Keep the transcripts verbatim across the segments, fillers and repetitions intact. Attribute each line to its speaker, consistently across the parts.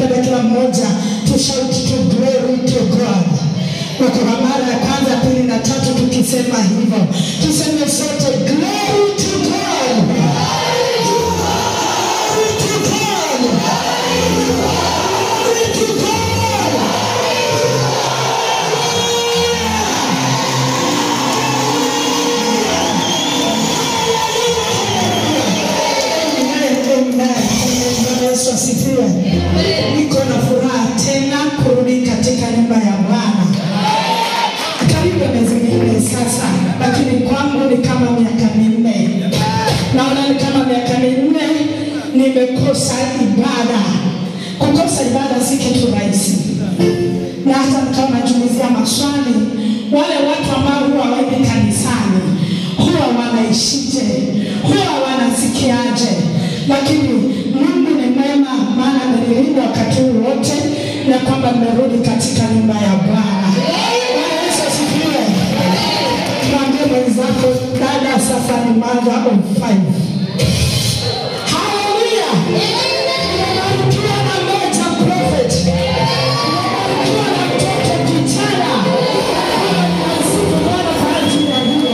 Speaker 1: ningependa kila mmoja to shout to glory to God. Kwa mara ya kwanza, pili na tatu tukisema hivyo. Tuseme sote glory to God. Glory to God. Glory to God. Yesu asifiwe. Niko na furaha tena kurudi katika nyumba ya Bwana. Karibu miezi minne sasa, lakini kwangu ni kama miaka minne. Naona ni kama miaka minne nimekosa ibada. Kukosa ibada si kitu rahisi. Na hata kama najulizia maswali, wale watu ambao huwa waendi kanisani, huwa wanaishije? Huwa wanasikiaje? Lakini Mungu ni mwema, maana amenilinda wakati wote na kwamba nimerudi katika nyumba ya Bwana. Yesu asifiwe. Mwambie mwenzako, dada, sasa ni mother of five. Hallelujah. Unabarikiwa na moja prophet. Unabarikiwa na mtoto kijana. Unasifu Bwana kwa ajili ya hiyo.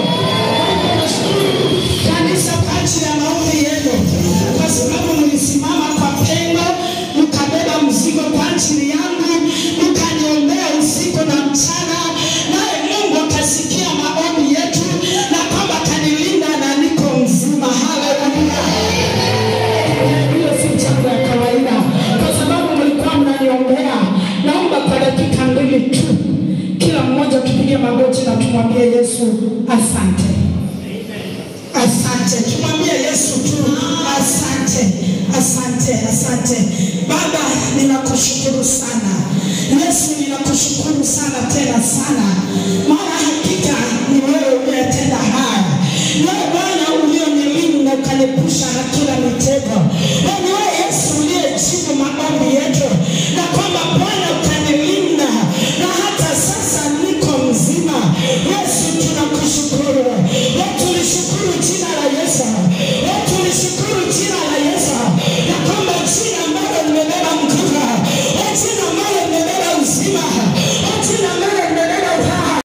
Speaker 1: Kanisa kwa ajili ya maombi yenu. Kwa sababu mlisimama kwa pendo, mkabeba mzigo kwa ajili yangu, mkaniombea usiku na mchana, naye Mungu akasikia maombi yetu na kwamba kanilinda na niko mzima. Haleluya. Hiyo si jambo ya kawaida, kwa sababu mlikuwa mnaniombea. Naomba kwa dakika mbili tu kila mmoja tupige magoti na tumwambie Yesu asante. Asante. Tumwambie Yesu tu asante. Asante, asante. Baba, ninakushukuru sana. Yesu, ninakushukuru sana tena sana. Maana hakika ni wewe uliyetenda haya. Wewe Bwana ulionilinda ukanipusha na kila miti.